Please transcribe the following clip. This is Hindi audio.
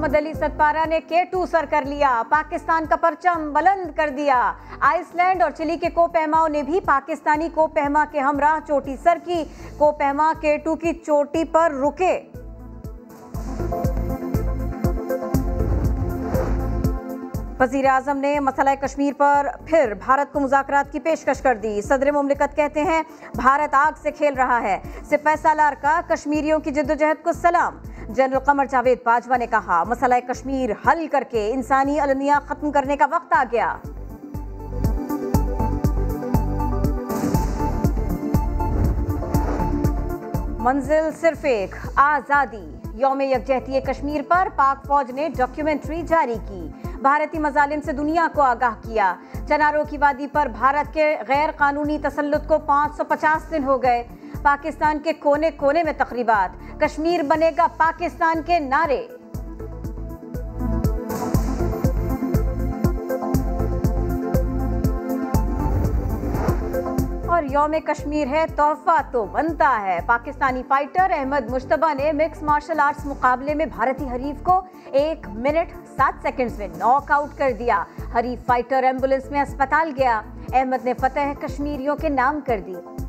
मोहम्मद अली सतपारा ने K2 सर कर लिया, पाकिस्तान का परचम बुलंद कर दिया। आइसलैंड और चिली के कोपहमाओं ने भी पाकिस्तानी कोपहमा के हमराह चोटी सर की। कोपहमा K2 की चोटी पर रुके। वज़ीर आज़म ने मसला कश्मीर पर फिर भारत को मुज़ाकरात की पेशकश कर दी। सदर मुमलिकत कहते हैं भारत आग से खेल रहा है। सिपाही सालार का कश्मीरियों की जद्दोजहद को सलाम। जनरल कमर जावेद बाजवा ने कहा मसला कश्मीर हल करके इंसानी अलमिया खत्म करने का वक्त आ गया। मंजिल सिर्फ एक, आज़ादी। यौम यकजहती कश्मीर पर पाक फौज ने डॉक्यूमेंट्री जारी की। भारतीय मजालिम से दुनिया को आगाह किया। चनारों की वादी पर भारत के गैर कानूनी तसल्लुत को 550 दिन हो गए। पाकिस्तान के कोने कोने में तकरीबात, कश्मीर बनेगा पाकिस्तान के नारे। और यौम कश्मीर है, तोहफा तो बनता है। पाकिस्तानी फाइटर अहमद मुश्तबा ने मिक्स मार्शल आर्ट्स मुकाबले में भारतीय हरीफ को 1 मिनट 7 सेकंड्स में नॉकआउट कर दिया। हरीफ फाइटर एम्बुलेंस में अस्पताल गया। अहमद ने फतेह कश्मीरियों के नाम कर दी।